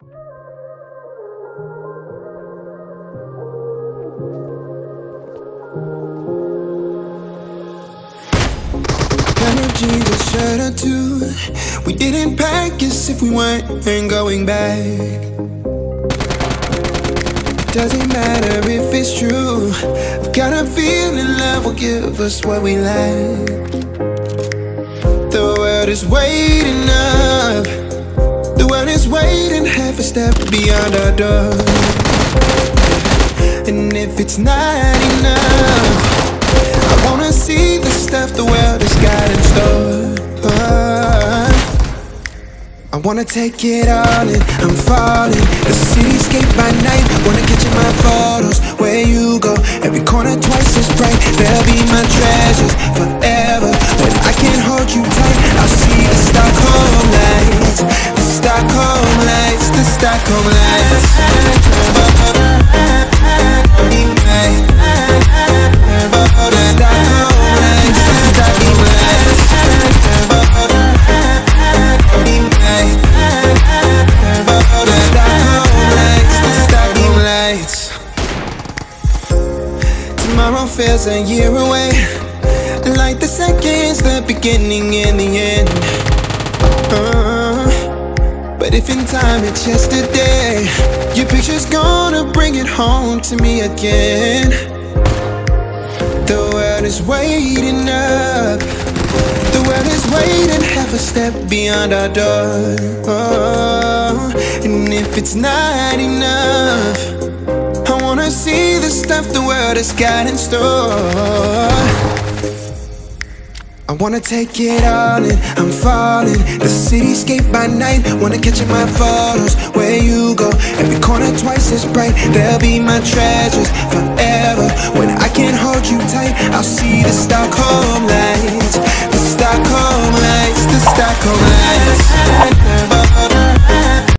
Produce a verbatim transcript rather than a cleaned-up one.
Energy to shirt or two. We didn't pack as if we weren't going back. Doesn't matter if it's true. I've got a feeling love will give us what we lack. The world is waiting up. The world is waiting half a step beyond our door. And if it's not enough, I wanna see the stuff the world has got in store. I wanna take it all in, I'm falling. The cityscape by night, wanna catch in my photos. Where you go, every corner twice as bright. They'll be my treasures forever. When I can't hold you tight, I'll see the Stockholm lights. The Stockholm lights, the Stockholm lights. Tomorrow feels a year away, like the seconds, the beginning and the end. uh, But if in time it's yesterday, your picture's gonna bring it home to me again. The world is waiting up. The world is waiting half a step beyond our door. oh, And if it's not enough, I wanna see the stuff the world has got in store. I wanna take it all in, I'm falling. The cityscape by night, wanna catch in my photos. Where you go, every corner twice as bright. They'll be my treasures forever. When I can't hold you tight, I'll see the Stockholm lights. The Stockholm lights, the Stockholm lights.